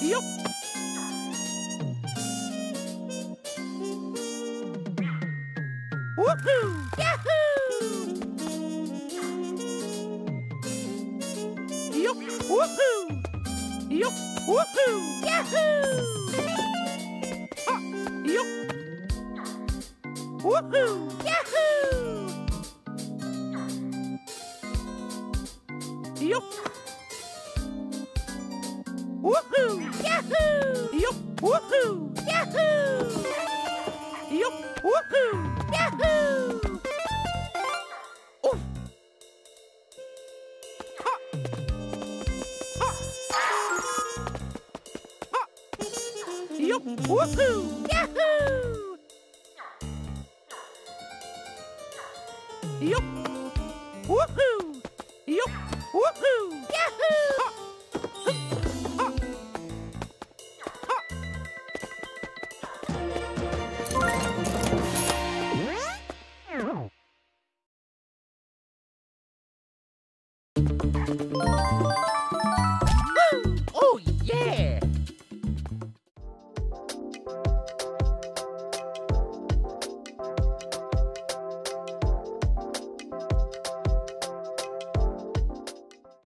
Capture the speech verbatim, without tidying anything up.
Yup. Woohoo! Yahoo! Yup. Woohoo! Yup. Woohoo! Yahoo! Ha! Yup. Woohoo! Yahoo! Yup. Woohoo! Yahoo! Yup. Woohoo! Yahoo! Yup. Woohoo! Yahoo! Oof! Ha! Ha! Ha! Yup. Woohoo! Yahoo! Yup. Woohoo! Yup. Woohoo! Yahoo! Ha!